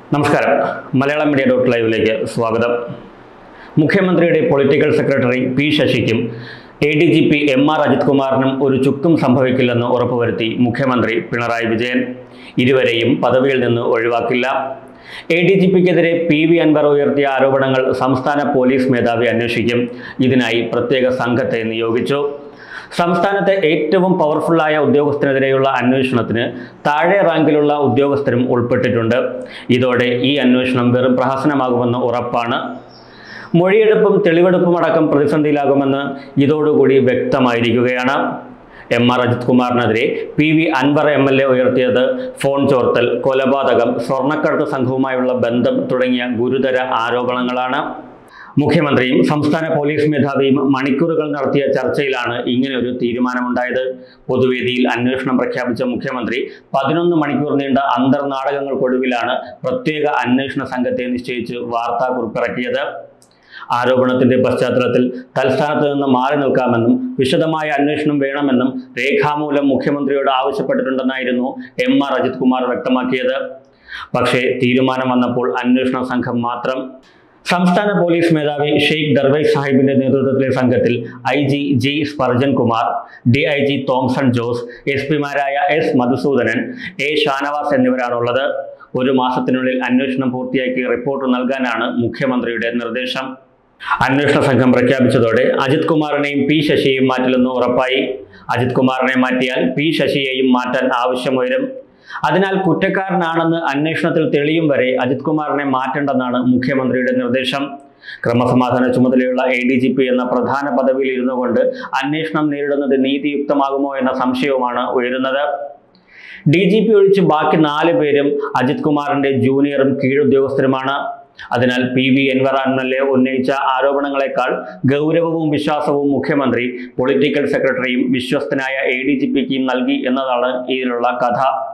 നമസ്കാരം. Malayalam media .live സ്വാഗതം. മുഖ്യമന്ത്രിയുടെ പൊളിറ്റിക്കൽ സെക്രട്ടറി പി ശശിക്കും ADGP MR അജിത് കുമാറിനും ഒരു ചുക്കും സംഭവിക്കില്ലെന്ന് ഉറപ്പുവരുത്തി മുഖ്യമന്ത്രി പിണറായി വിജയൻ. ഇരുവരെയും പദവിയിൽ നിന്ന് ഒഴിവാക്കില്ല. ADGPക്കെതിരെ PV അൻവർ ഉയർത്തിയ ആരോപണങ്ങൾ സംസ്ഥാന പോലീസ് മേധാവി അന്വേഷിക്കും. ഇതിനായി പ്രത്യേക സംഘത്തെ നിയോഗിച്ചു. സംസ്ഥാനത്തെ ഏറ്റവും പവർഫുള്ളായ ഉദ്യോഗസ്ഥനെതിരെയുള്ള അന്വേഷണത്തിന് താഴെ റാങ്കിലുള്ള ഉദ്യോഗസ്ഥരും ഉൾപ്പെട്ടിട്ടുണ്ട്. ഇതോടെ ഈ അന്വേഷണം വെറും പ്രഹസനമാകുമെന്ന് ഉറപ്പാണ്. മൊഴിയെടുപ്പും തെളിവെടുപ്പും അടക്കം പ്രതിസന്ധിയിലാകുമെന്ന് ഇതോടുകൂടി വ്യക്തമായിരിക്കുകയാണ്. MR അജിത് കുമാറിനെതിരെ PV അൻവർ MLA ഉയർത്തിയത് ഫോൺ ചോർത്തൽ, കൊലപാതകം, സ്വർണ്ണക്കടത്ത് സംഘവുമായുള്ള ബന്ധം തുടങ്ങിയ ഗുരുതര ആരോപണങ്ങളാണ്. മുഖ്യമന്ത്രിയും സംസ്ഥാന പോലീസ് മേധാവിയും മണിക്കൂറുകൾ നടത്തിയ ചർച്ചയിലാണ് ഇങ്ങനെ ഒരു തീരുമാനമുണ്ടായത്. പൊതുവേദിയിൽ അന്വേഷണം പ്രഖ്യാപിച്ച മുഖ്യമന്ത്രി 11 മണിക്കൂർ നീണ്ട അന്തർനാടകങ്ങൾക്കൊടുവിലാണ് പ്രത്യേക അന്വേഷണ സംഘത്തെ നിശ്ചയിച്ച് വാർത്താക്കുറിപ്പിറക്കിയത്. ആരോപണത്തിന്റെ പശ്ചാത്തലത്തിൽ തൽസ്ഥാനത്ത് നിന്ന് മാറി നിൽക്കാമെന്നും വിശദമായ അന്വേഷണം വേണമെന്നും രേഖാമൂലം മുഖ്യമന്ത്രിയോട് ആവശ്യപ്പെട്ടിട്ടുണ്ടെന്നായിരുന്നു MR അജിത് കുമാർ വ്യക്തമാക്കിയത്. പക്ഷേ തീരുമാനം വന്നപ്പോൾ അന്വേഷണ സംഘം മാത്രം. സംസ്ഥാന പോലീസ് മേധാവി ഷെയ്ഖ് ദർവേഷ് സാഹിബിന്റെ നേതൃത്വത്തിലെ സംഘത്തിൽ IG G Spurgeon Kumar, DIG Thomson Jose, SP-മാരായ S മധുസൂദനൻ, A ഷാനവാസ് എന്നിവരാണുള്ളത്. ഒരു മാസത്തിനുള്ളിൽ അന്വേഷണം പൂർത്തിയാക്കി റിപ്പോർട്ട് നൽകാനാണ് മുഖ്യമന്ത്രിയുടെ നിർദ്ദേശം. അന്വേഷണ സംഘം പ്രഖ്യാപിച്ചതോടെ അജിത് കുമാറിനെയും P ശശിയെയും മാറ്റില്ലെന്ന് ഉറപ്പായി. അജിത് കുമാറിനെ മാറ്റിയാൽ P ശശിയെയും മാറ്റാൻ ആവശ്യമുയരും. അതിനാൽ കുറ്റക്കാരനാണെന്ന് അന്വേഷണത്തിൽ തെളിയും വരെ അജിത് കുമാറിനെ മാറ്റേണ്ടെന്നാണ് മുഖ്യമന്ത്രിയുടെ നിർദ്ദേശം. ക്രമസമാധാന ചുമതലയുള്ള ADGP എന്ന പ്രധാന പദവിയിൽ ഇരുന്നു കൊണ്ട് അന്വേഷണം നേരിടുന്നത് നീതിയുക്തമാകുമോ എന്ന സംശയവുമാണ് ഉയരുന്നത്. DGP ഒഴിച്ച് ബാക്കി 4 പേരും അജിത് കുമാറിന്റെ ജൂനിയറും കീഴുദ്യോഗസ്ഥരുമാണ്. അതിനാൽ PV അൻവർ MLA ഉന്നയിച്ച ആരോപണങ്ങളെക്കാൾ ഗൗരവവും വിശ്വാസവും മുഖ്യമന്ത്രി പൊളിറ്റിക്കൽ സെക്രട്ടറിയും വിശ്വസ്തനായ ADGPക്കും നൽകി എന്നതാണ് ഇതിലുള്ള കഥ.